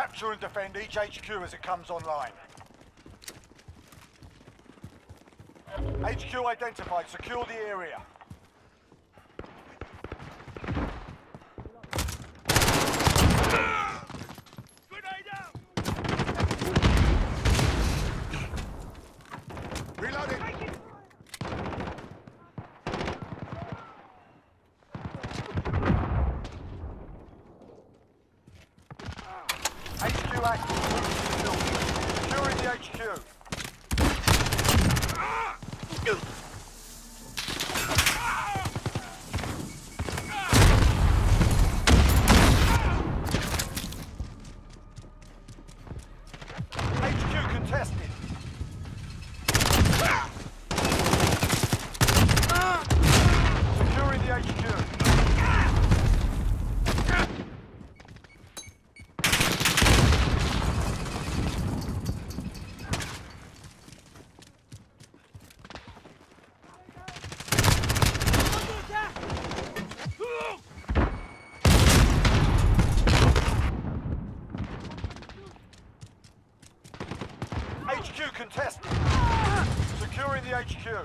Capture and defend each HQ as it comes online. HQ identified. Secure the area. Reloading. HQ active. Securing the HQ. HQ contested. Securing the HQ. HQ contested. Securing the HQ.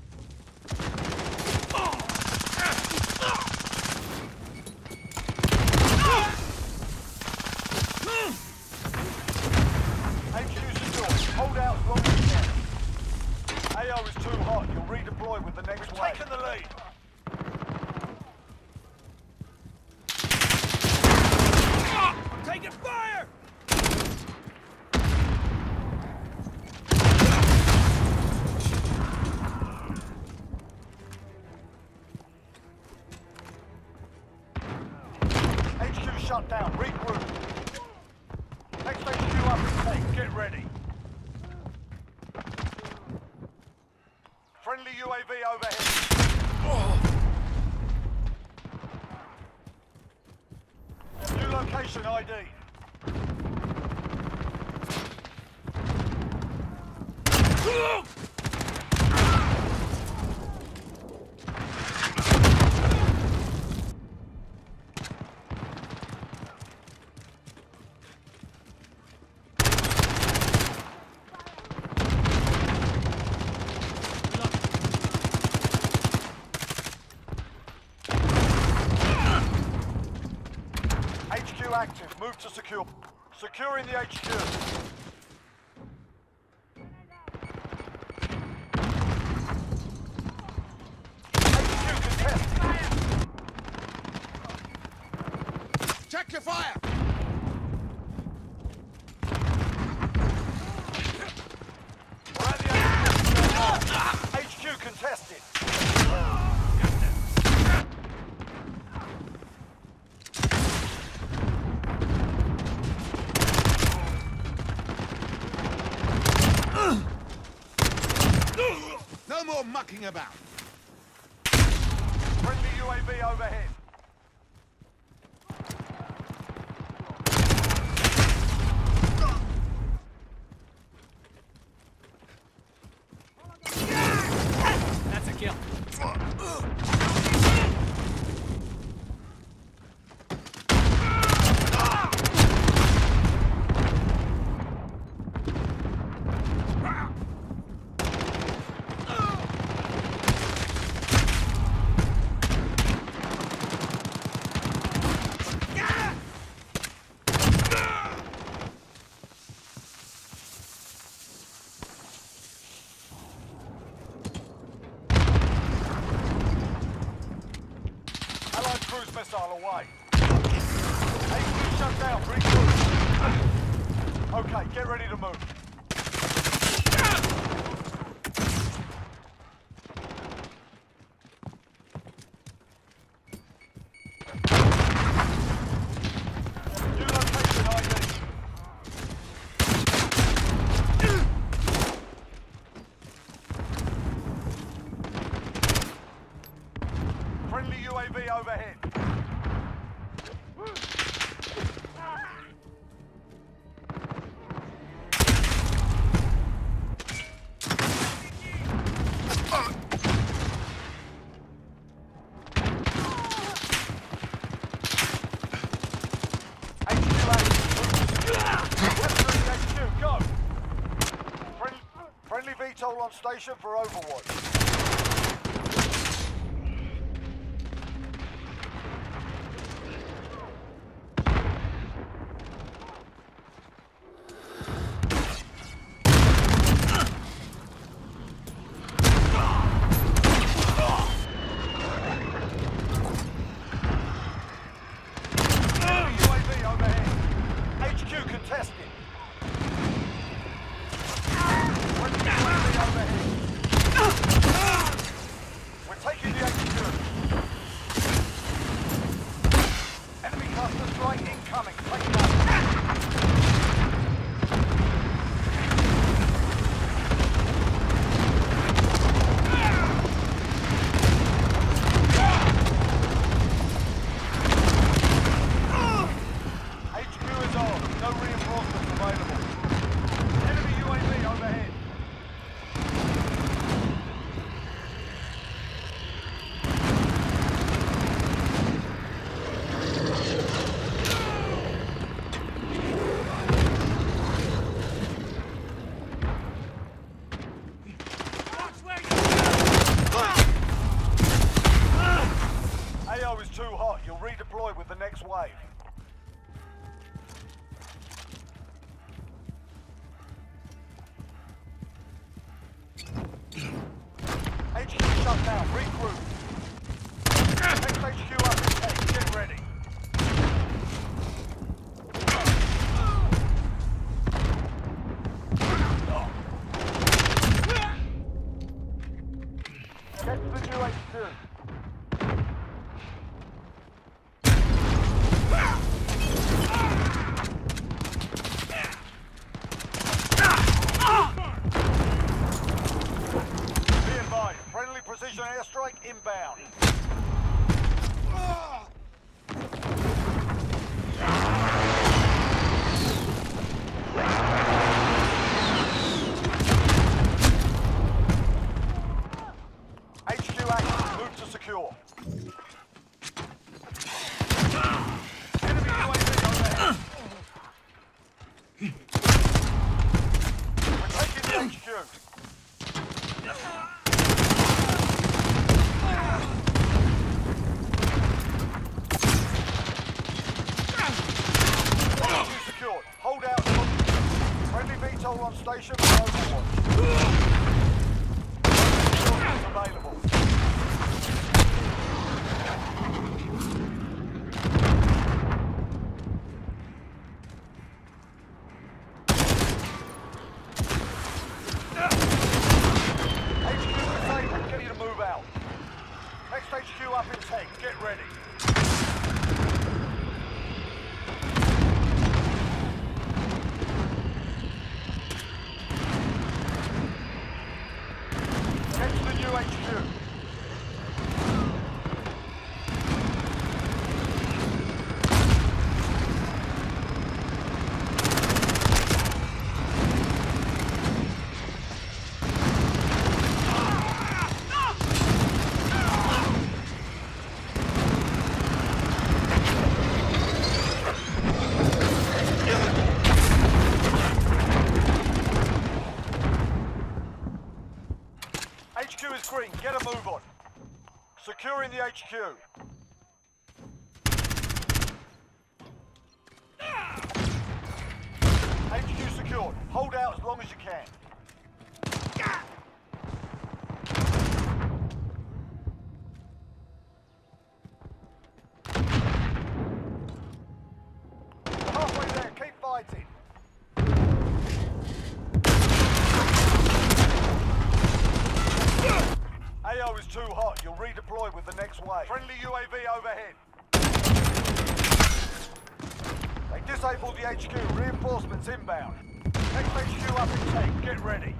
HQ secured. Hold out as long as you can. AO is too hot. You'll redeploy with the next wave. Taking the lead. I'm taking fire! HQ shut down. Regroup. Next HQ up in 10. Get ready. Friendly UAV overhead. New location ID. HQ active. Move to secure. Securing the HQ. HQ contested. Check your fire. We're at the HQ contested. No more mucking about. Friendly UAV overhead. That's a kill. Allied cruise missile away. HQ shut down. Regroup. Okay, get ready to move. New location ID. Friendly UAV overhead. HQ active. VTOL on station for overwatch. Wave. HQ shut down, regroup. Next HQ up in 10, get ready. Get to the new HQ. Precision airstrike inbound. HQ active, move to secure. Enemy UAV overhead. We're taking the HQ. Hold out. Friendly VTOL on station for overwatch. Available. HQ disabled. Get you to move out. Next HQ up in 10. Get ready. HQ. HQ is green, get a move on. Securing the HQ. HQ secured. Hold out as long as you can. We're halfway there, keep fighting. AO is too hot. You'll redeploy with the next wave. Friendly UAV overhead. They disabled the HQ. Reinforcements inbound. Next HQ up in 10. Get ready.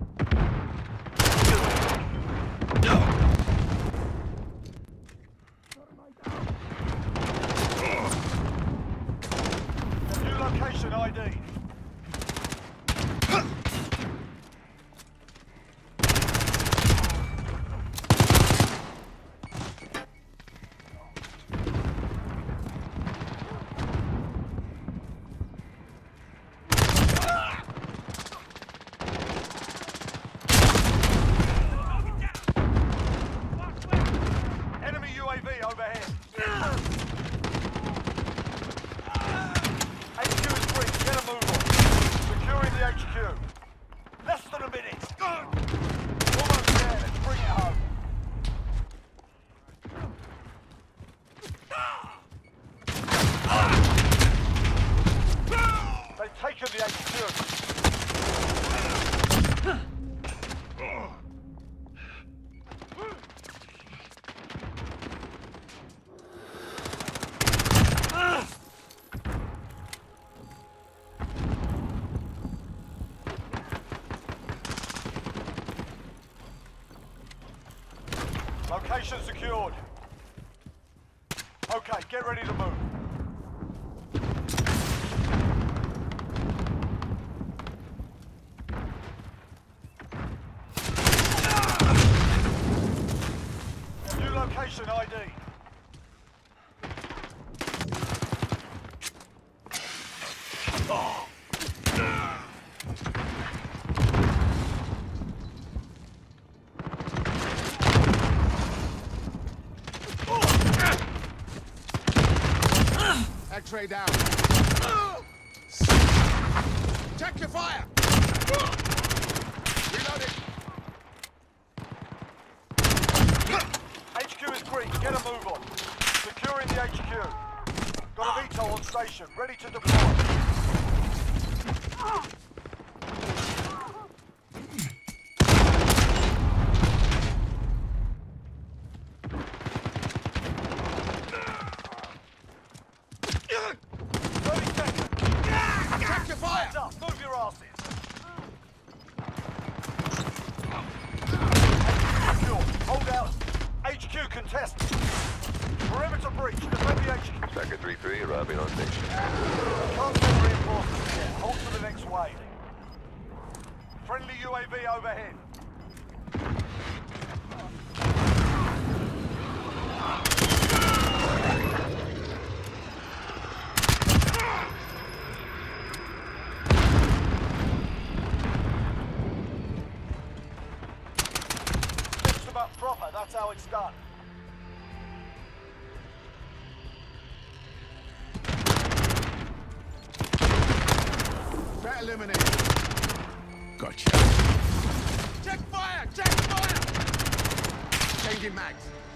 New location ID. location secured. Okay, get ready to move. New location ID. X-ray down. Check your fire. Reload it. HQ is green. Get a move on. Securing the HQ. Got a VTOL on station. Ready to deploy. Move your asses. Hold out. HQ contested. Perimeter breach. Defend the HQ. Tracker 3-3 arriving on station. Can't send reinforcements yet. Hold for the next wave. Friendly UAV overhead. Proper, that's how it's done. Threat eliminated. Gotcha. Check fire! Check fire! Changing mags.